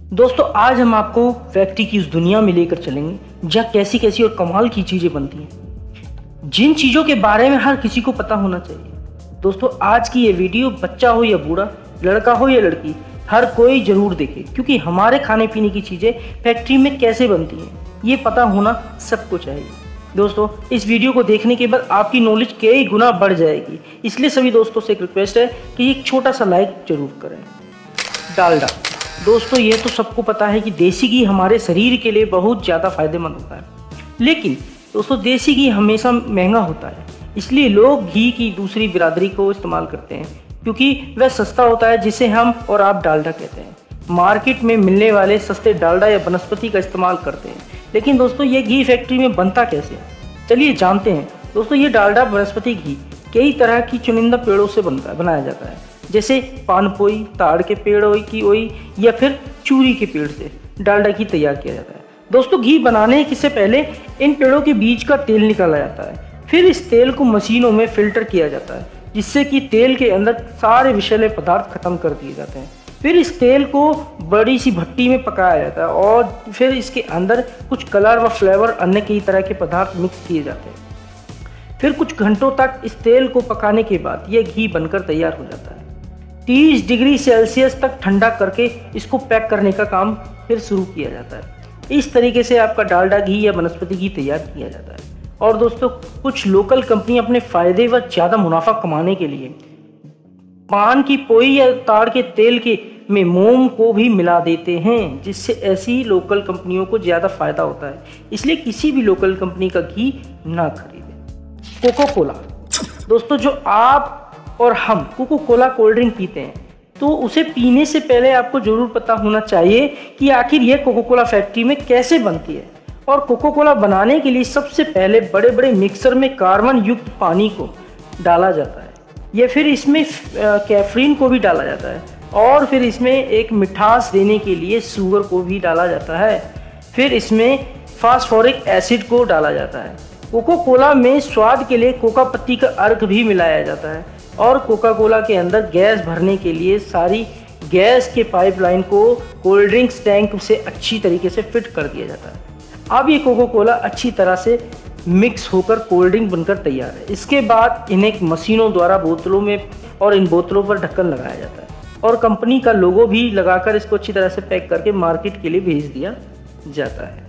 दोस्तों आज हम आपको फैक्ट्री की उस दुनिया में लेकर चलेंगे जहाँ कैसी कैसी और कमाल की चीज़ें बनती हैं, जिन चीज़ों के बारे में हर किसी को पता होना चाहिए। दोस्तों आज की ये वीडियो बच्चा हो या बूढ़ा, लड़का हो या लड़की, हर कोई ज़रूर देखे, क्योंकि हमारे खाने पीने की चीज़ें फैक्ट्री में कैसे बनती हैं ये पता होना सबको चाहिए। दोस्तों इस वीडियो को देखने के बाद आपकी नॉलेज कई गुना बढ़ जाएगी, इसलिए सभी दोस्तों से एक रिक्वेस्ट है कि एक छोटा सा लाइक जरूर करें। डालडा। दोस्तों ये तो सबको पता है कि देसी घी हमारे शरीर के लिए बहुत ज़्यादा फायदेमंद होता है, लेकिन दोस्तों देसी घी हमेशा महंगा होता है, इसलिए लोग घी की दूसरी बिरादरी को इस्तेमाल करते हैं क्योंकि वह सस्ता होता है, जिसे हम और आप डालडा कहते हैं। मार्केट में मिलने वाले सस्ते डालडा या वनस्पति का इस्तेमाल करते हैं, लेकिन दोस्तों ये घी फैक्ट्री में बनता कैसे है, चलिए जानते हैं। दोस्तों ये डालडा वनस्पति घी कई तरह की चुनिंदा पेड़ों से बनाया जाता है, जैसे पानपोई, ताड़ के पेड़ की ओई या फिर चूरी के पेड़ से डालडा घी तैयार किया जाता है। दोस्तों घी बनाने से पहले इन पेड़ों के बीज का तेल निकाला जाता है, फिर इस तेल को मशीनों में फिल्टर किया जाता है, जिससे कि तेल के अंदर सारे विषैले पदार्थ खत्म कर दिए जाते हैं। फिर इस तेल को बड़ी सी भट्टी में पकाया जाता है और फिर इसके अंदर कुछ कलर व फ्लेवर अन्य कई तरह के पदार्थ मिक्स किए जाते हैं। फिर कुछ घंटों तक इस तेल को पकाने के बाद यह घी बनकर तैयार हो जाता है। 30 डिग्री सेल्सियस तक ठंडा करके इसको पैक करने का काम फिर शुरू किया जाता है। इस तरीके से आपका डालडा घी या वनस्पति घी तैयार किया जाता है। और दोस्तों कुछ लोकल कंपनी अपने फायदे व ज़्यादा मुनाफा कमाने के लिए पान की पोई या ताड़ के तेल के में मोम को भी मिला देते हैं, जिससे ऐसी लोकल कंपनियों को ज़्यादा फायदा होता है, इसलिए किसी भी लोकल कंपनी का घी ना खरीदें। Coca Cola. दोस्तों जो आप और हम कोको कोला कोल्ड ड्रिंक पीते हैं, तो उसे पीने से पहले आपको जरूर पता होना चाहिए कि आखिर यह कोको कोला फैक्ट्री में कैसे बनती है। और कोको कोला बनाने के लिए सबसे पहले बड़े बड़े मिक्सर में कार्बन युक्त पानी को डाला जाता है, या फिर इसमें कैफीन को भी डाला जाता है, और फिर इसमें एक मिठास देने के लिए शुगर को भी डाला जाता है, फिर इसमें फास्फोरिक एसिड को डाला जाता है। कोको कोला में स्वाद के लिए कोका पत्ती का अर्क भी मिलाया जाता है, और कोका कोला के अंदर गैस भरने के लिए सारी गैस के पाइपलाइन को कोल्ड ड्रिंक्स टैंक से अच्छी तरीके से फिट कर दिया जाता है। अब ये कोको कोला अच्छी तरह से मिक्स होकर कोल्ड ड्रिंक बनकर तैयार है। इसके बाद इन्हें मशीनों द्वारा बोतलों में और इन बोतलों पर ढक्कन लगाया जाता है, और कंपनी का लोगो भी लगाकर इसको अच्छी तरह से पैक करके मार्केट के लिए भेज दिया जाता है।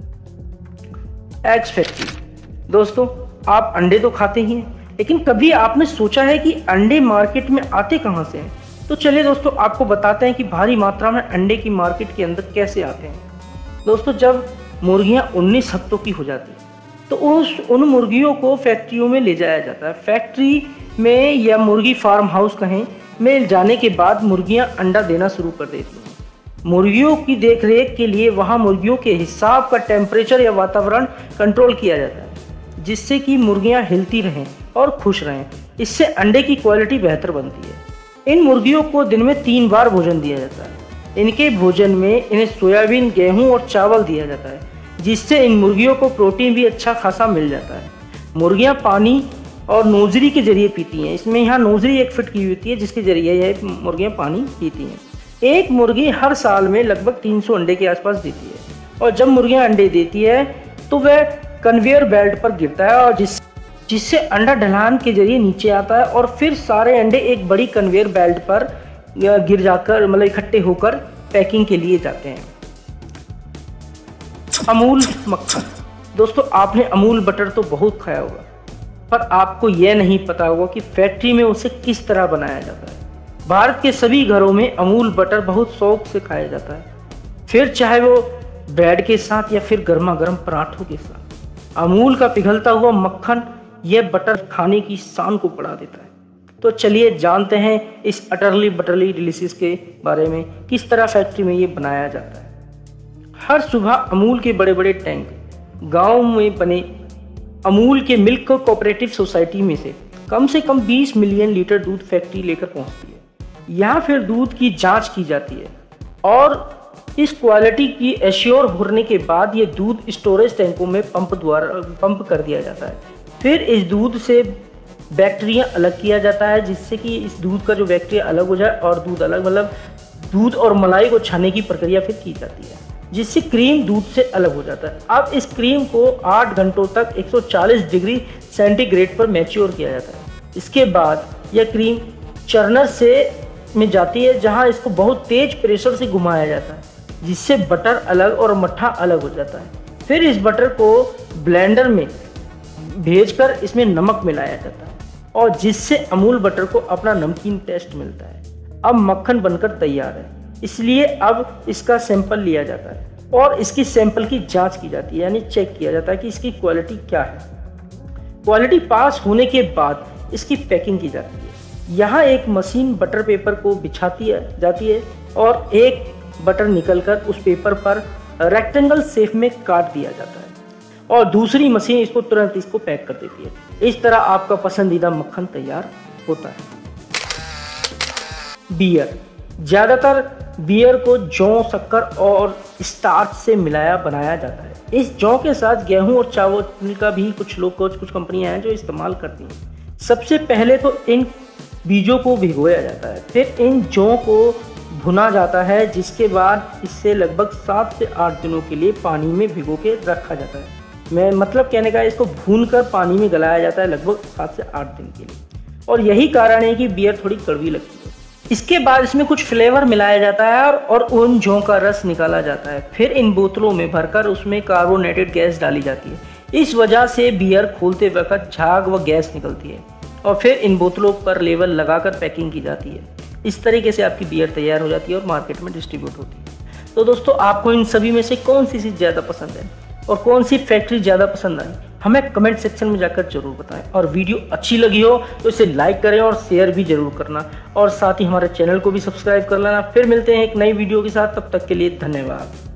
Eggs factory. दोस्तों आप अंडे तो खाते ही हैं, लेकिन कभी आपने सोचा है कि अंडे मार्केट में आते कहाँ से हैं? तो चलिए दोस्तों आपको बताते हैं कि भारी मात्रा में अंडे की मार्केट के अंदर कैसे आते हैं। दोस्तों जब मुर्गियां 19 हफ्तों की हो जाती हैं, तो उन मुर्गियों को फैक्ट्रियों में ले जाया जाता है। फैक्ट्री में या मुर्गी फार्म हाउस कहें में जाने के बाद मुर्गियां अंडा देना शुरू कर देती हैं। मुर्गियों की देखरेख के लिए वहां मुर्गियों के हिसाब का टेम्परेचर या वातावरण कंट्रोल किया जाता है, जिससे कि मुर्गियां हिलती रहें और खुश रहें। इससे अंडे की क्वालिटी बेहतर बनती है। इन मुर्गियों को दिन में 3 बार भोजन दिया जाता है। इनके भोजन में इन्हें सोयाबीन, गेहूं और चावल दिया जाता है, जिससे इन मुर्गियों को प्रोटीन भी अच्छा खासा मिल जाता है। मुर्गियां पानी और नोजरी के जरिए पीती हैं। इसमें यहाँ नोजरी एक फिट की हुई होती है, जिसके जरिए यह मुर्गियां पानी पीती हैं। एक मुर्गी हर साल में लगभग 300 अंडे के आसपास देती है, और जब मुर्गियां अंडे देती है तो वह कन्वेयर बेल्ट पर गिरता है, और जिससे अंडा ढलान के जरिए नीचे आता है, और फिर सारे अंडे एक बड़ी कन्वेयर बेल्ट पर गिर जाकर मतलब इकट्ठे होकर पैकिंग के लिए जाते हैं। अमूल मक्खन। दोस्तों आपने अमूल बटर तो बहुत खाया होगा, पर आपको यह नहीं पता होगा कि फैक्ट्री में उसे किस तरह बनाया जाता है। भारत के सभी घरों में अमूल बटर बहुत शौक से खाया जाता है, फिर चाहे वो ब्रेड के साथ या फिर गर्मा गर्म पराठों के साथ। अमूल का पिघलता हुआ मक्खन यह बटर खाने की शान को बढ़ा देता है। तो चलिए जानते हैं इस अटरली बटरली डिलीशियस के बारे में, किस तरह फैक्ट्री में ये बनाया जाता है। हर सुबह अमूल के बड़े बड़े टैंक गांव में बने अमूल के मिल्क कोऑपरेटिव सोसाइटी में से कम 20 मिलियन लीटर दूध फैक्ट्री लेकर पहुंचती है। यहाँ फिर दूध की जांच की जाती है, और इस क्वालिटी की एश्योर होने के बाद ये दूध स्टोरेज टैंकों में पंप कर दिया जाता है। फिर इस दूध से बैक्टीरिया अलग किया जाता है, जिससे कि इस दूध का जो बैक्टीरिया अलग हो जाए और दूध अलग मतलब दूध और मलाई को छानने की प्रक्रिया फिर की जाती है, जिससे क्रीम दूध से अलग हो जाता है। अब इस क्रीम को 8 घंटों तक 140 डिग्री सेंटीग्रेड पर मैच्योर किया जाता है। इसके बाद यह क्रीम चर्नर में जाती है, जहां इसको बहुत तेज प्रेशर से घुमाया जाता है, जिससे बटर अलग और मट्ठा अलग हो जाता है। फिर इस बटर को ब्लेंडर में भेजकर इसमें नमक मिलाया जाता है, और जिससे अमूल बटर को अपना नमकीन टेस्ट मिलता है। अब मक्खन बनकर तैयार है, इसलिए अब इसका सैंपल लिया जाता है और इसकी सैंपल की जांच की जाती है, यानी चेक किया जाता है कि इसकी क्वालिटी क्या है। क्वालिटी पास होने के बाद इसकी पैकिंग की जाती है। यहाँ एक मशीन बटर पेपर को बिछाती जाती है और एक बटर निकलकर उस पेपर पर रेक्टेंगल शेप में काट दिया जाता है, और दूसरी मशीन इसको तुरंत पैक कर देती है। इस तरह आपका पसंदीदा मक्खन तैयार होता है। बियर, ज़्यादातर बियर को जौ, शक्कर और स्टार्च से मिलाया बनाया जाता है। इस जौ के साथ गेहूं और चावल का भी कुछ कंपनियां हैं जो इस्तेमाल करती हैं। सबसे पहले तो इन बीजों को भिगोया जाता है, फिर इन जौ को भुना जाता है, जिसके बाद इससे लगभग 7 से 8 दिनों के लिए पानी में भिगो के रखा जाता है। मैं मतलब कहने का, इसको भूनकर पानी में गलाया जाता है लगभग 7 से 8 दिन के लिए, और यही कारण है कि बियर थोड़ी कड़वी लगती है। इसके बाद इसमें कुछ फ्लेवर मिलाया जाता है और उन जौ का रस निकाला जाता है। फिर इन बोतलों में भरकर उसमें कार्बोनेटेड गैस डाली जाती है। इस वजह से बियर खोलते वक्त झाग व गैस निकलती है, और फिर इन बोतलों पर लेबल लगाकर पैकिंग की जाती है। इस तरीके से आपकी बियर तैयार हो जाती है और मार्केट में डिस्ट्रीब्यूट होती है। तो दोस्तों, आपको इन सभी में से कौन सी चीज़ ज़्यादा पसंद है और कौन सी फैक्ट्री ज़्यादा पसंद आई, हमें कमेंट सेक्शन में जाकर जरूर बताएं। और वीडियो अच्छी लगी हो तो इसे लाइक करें और शेयर भी जरूर करना, और साथ ही हमारे चैनल को भी सब्सक्राइब कर लेना। फिर मिलते हैं एक नई वीडियो के साथ, तब तक के लिए धन्यवाद।